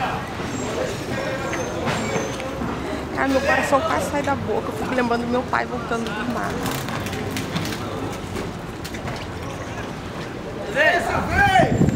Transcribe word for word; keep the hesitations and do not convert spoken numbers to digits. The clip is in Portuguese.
Cara, meu coração quase sai da boca. Eu fico lembrando do meu pai voltando do mar. Dessa vez!